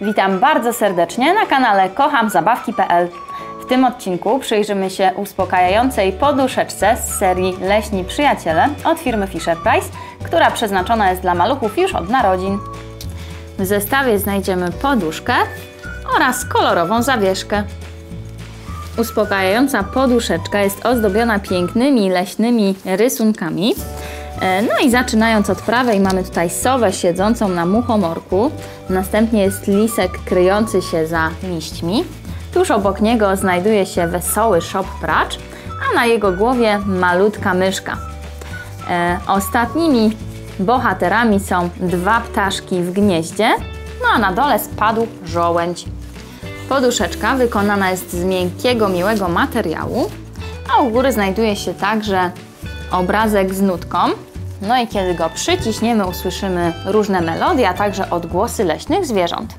Witam bardzo serdecznie na kanale kochamzabawki.pl. W tym odcinku przyjrzymy się uspokajającej poduszeczce z serii Leśni Przyjaciele od firmy Fisher-Price, która przeznaczona jest dla maluchów już od narodzin. W zestawie znajdziemy poduszkę oraz kolorową zawieszkę. Uspokajająca poduszeczka jest ozdobiona pięknymi leśnymi rysunkami. No i zaczynając od prawej mamy tutaj sowę siedzącą na muchomorku. Następnie jest lisek kryjący się za liśćmi. Tuż obok niego znajduje się wesoły szop-pracz, a na jego głowie malutka myszka. Ostatnimi bohaterami są dwa ptaszki w gnieździe, no a na dole spadł żołędź. Poduszeczka wykonana jest z miękkiego, miłego materiału, a u góry znajduje się także obrazek z nutką. No i kiedy go przyciśniemy, usłyszymy różne melodie, a także odgłosy leśnych zwierząt.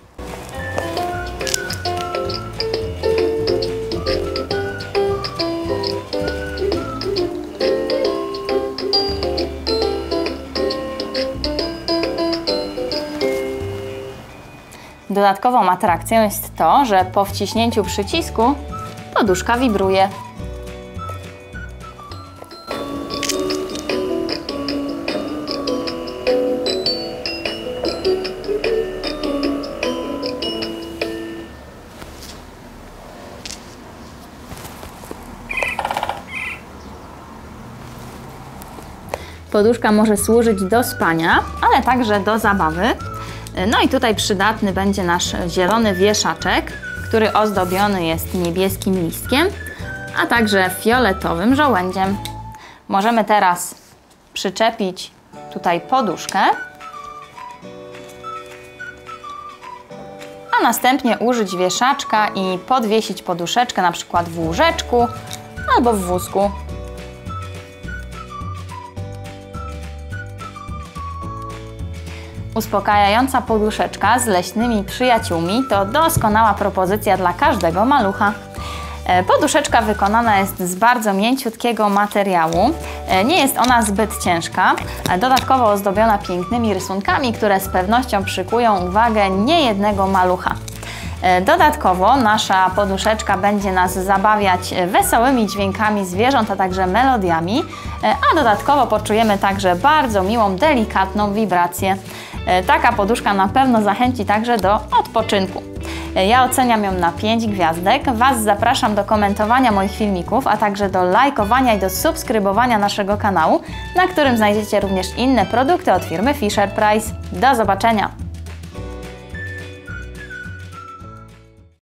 Dodatkową atrakcją jest to, że po wciśnięciu przycisku poduszka wibruje. Poduszka może służyć do spania, ale także do zabawy. No i tutaj przydatny będzie nasz zielony wieszaczek, który ozdobiony jest niebieskim listkiem, a także fioletowym żołędziem. Możemy teraz przyczepić tutaj poduszkę, a następnie użyć wieszaczka i podwiesić poduszeczkę na przykład w łóżeczku albo w wózku. Uspokajająca poduszeczka z leśnymi przyjaciółmi to doskonała propozycja dla każdego malucha. Poduszeczka wykonana jest z bardzo mięciutkiego materiału. Nie jest ona zbyt ciężka. Dodatkowo ozdobiona pięknymi rysunkami, które z pewnością przykują uwagę niejednego malucha. Dodatkowo nasza poduszeczka będzie nas zabawiać wesołymi dźwiękami zwierząt, a także melodiami, a dodatkowo poczujemy także bardzo miłą, delikatną wibrację. Taka poduszka na pewno zachęci także do odpoczynku. Ja oceniam ją na 5 gwiazdek. Was zapraszam do komentowania moich filmików, a także do lajkowania i do subskrybowania naszego kanału, na którym znajdziecie również inne produkty od firmy Fisher-Price. Do zobaczenia!